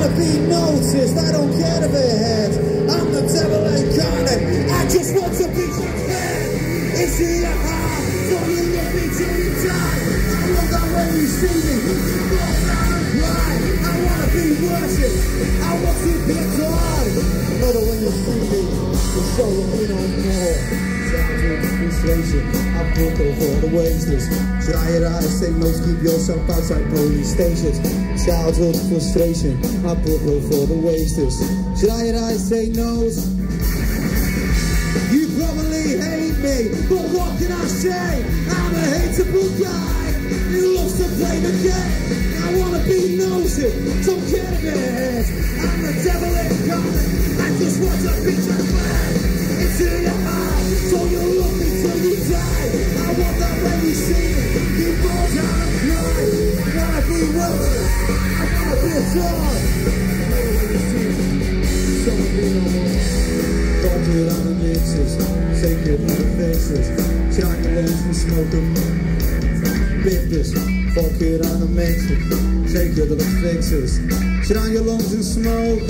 wanna be noticed, I don't care if it hurts. I'm the devil incarnate, I just want to be transparent. It's in your heart, so you look me till you die. I know that when you see me, you fall down and cry. I wanna be worshipped, I want to be adored. Know that when you see me, the soul will be no more. Childhood frustration, I broke over the wasters. Should I advise say no, keep yourself outside police stations? Childhood frustration, I broke over the wasters. Should I advise say no? You probably hate me, but what can I say? I'm a hateable guy who loves to play the game. I wanna be nosy, don't care if it hurts. I'm the devil incarnate, I just want to be transparent. It's in your heart, so you look me till you die. I want that when you see me, you fall down and cry. I wanna be worshipped, I wanna be adored. So be no more. Don't do it on the mixes, take it on the faces. Shine your lungs and smoke them. Biffers, fuck it on the mixes, take it to the fixes. Shine your lungs and smoke.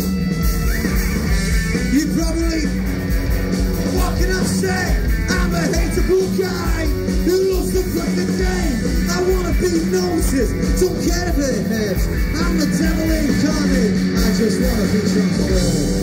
You probably, what can I say? I'm a hateable guy who loves to play the game. I wanna be noticed, don't care if it hurts. I'm the devil incarnate, I just wanna be transparent.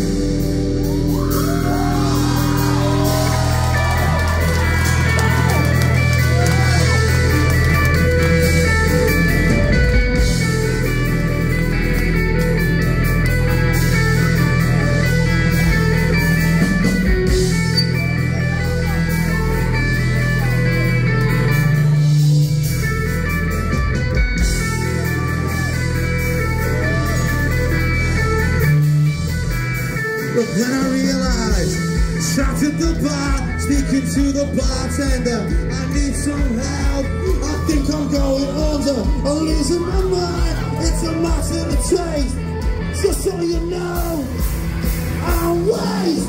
But then I realized, sat at the bar, speaking to the bartender, I need some help, I think I'm going under, I'm losing my mind, it's a matter of taste, just so you know, I'm waste,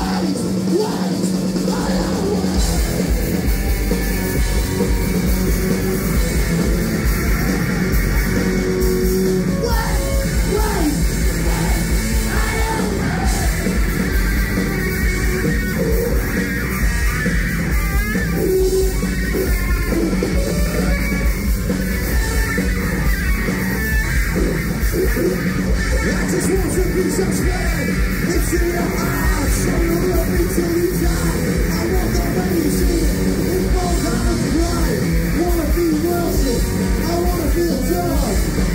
I am I just want to be transparent. It's in your heart, so you love me till you die. I want that when you see it, it falls out and cry. Wanna be worshipped, I wanna be adored.